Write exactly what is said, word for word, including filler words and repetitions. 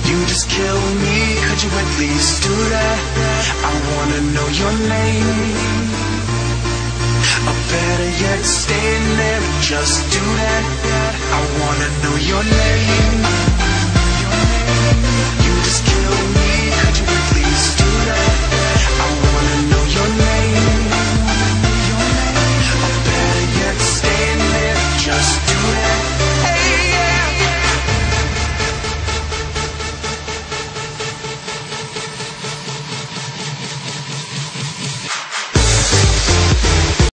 You just kill me, could you at least do that? I wanna know your name. Or better yet, stay in there and just do that. I wanna know your name.